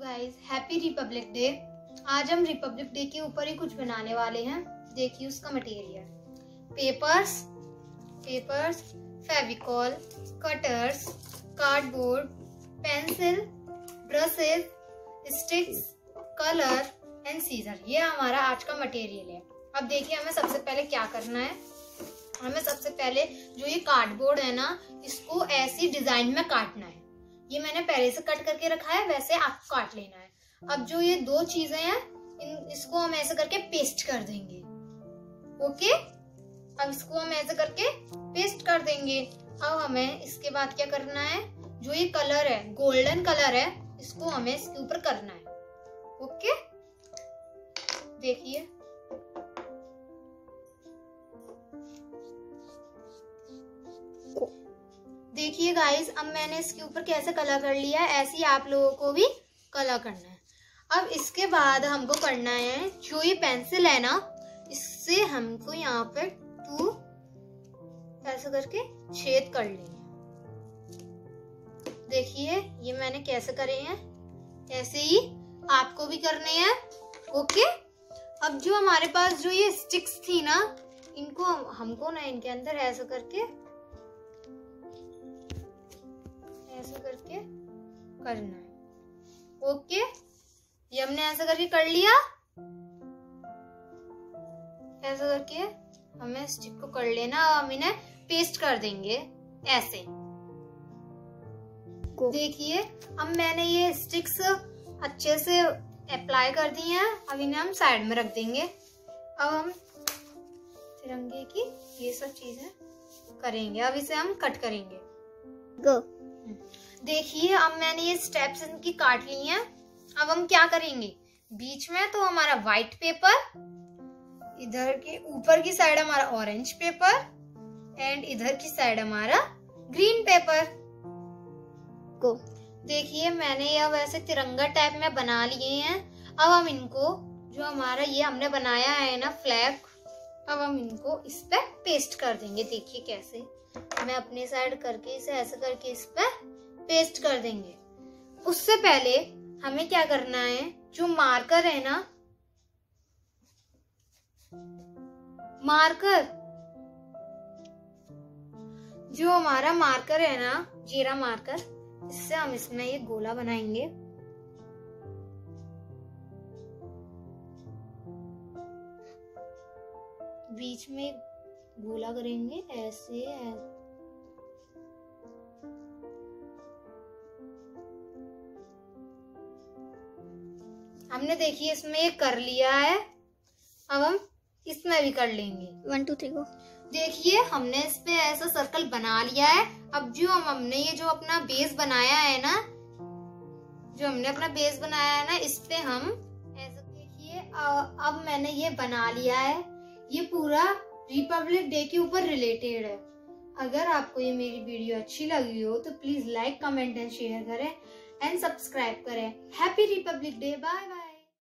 Guys, happy republic day. आज हम Republic day के ऊपर ही कुछ बनाने वाले हैं। देखिए उसका material papers, Fevicol, cutters, cardboard, pencil, brushes, sticks, colour and scissor. ये हमारा आज का मटेरियल है। अब देखिए हमें सबसे पहले क्या करना है। हमें सबसे पहले जो ये कार्डबोर्ड है ना, इसको ऐसी डिजाइन में काटना है। ये मैंने पहले से कट करके रखा है, वैसे आपको काट लेना है। अब जो ये दो चीजें हैं इसको हम ऐसे करके पेस्ट कर देंगे। ओके, अब इसको हम ऐसे करके पेस्ट कर देंगे। अब हमें इसके बाद क्या करना है, जो ये कलर है, गोल्डन कलर है, इसको हमें इसके ऊपर करना है। ओके, देखिए देखिए गाइस, अब मैंने इसके ऊपर कैसे कलर कर लिया है, ऐसे ही आप लोगों को भी कलर करना है। अब इसके बाद हमको करना है, जो ये पेंसिल है ना, इससे हमको यहाँ पे 2 ऐसे करके छेद कर लेंगे। देखिए ये मैंने कैसे करे हैं, ऐसे ही आपको भी करने हैं। ओके, अब जो हमारे पास जो ये स्टिक्स थी ना, इनको हमको ना इनके अंदर ऐसे करके करना है। ओके, ये हमने ऐसा करके कर लिया। ऐसा करके हमें स्टिक को कर लेना और हम इन्हें पेस्ट कर देंगे ऐसे। देखिए अब मैंने ये स्टिक्स अच्छे से अप्लाई कर दी हैं। अब इन्हें हम साइड में रख देंगे। अब हम तिरंगे की ये सब चीजें करेंगे। अब इसे हम कट करेंगे। गो। देखिए अब मैंने ये स्टेप्स इनकी काट ली हैं। अब हम क्या करेंगे, बीच में तो हमारा व्हाइट पेपर, इधर के ऊपर की साइड हमारा ऑरेंज पेपर एंड इधर की साइड हमारा ग्रीन पेपर को। देखिए मैंने ये अब ऐसे तिरंगा टाइप में बना लिए हैं। अब हम इनको, जो हमारा ये हमने बनाया है ना फ्लैग, अब हम इनको इस पे पेस्ट कर देंगे। देखिए कैसे, मैं अपने साइड करके इसे ऐसे करके इस पे पेस्ट कर देंगे। उससे पहले हमें क्या करना है, जो मार्कर है ना, जो हमारा मार्कर है ना, जीरा मार्कर, इससे हम इसमें ये गोला बनाएंगे। बीच में गोला करेंगे ऐसे। हमने देखिए इसमें ये कर लिया है। अब हम इसमें भी कर लेंगे। 1 2 3 गो। देखिए हमने इस पे ऐसा सर्कल बना लिया है। अब जो हमने ये जो अपना बेस बनाया है ना, इस पे हम ऐसा, देखिए अब मैंने ये बना लिया है। ये पूरा रिपब्लिक डे के ऊपर रिलेटेड है। अगर आपको ये मेरी वीडियो अच्छी लगी हो तो please like, comment and share करें एंड सब्सक्राइब करें। Happy republic day. Bye bye.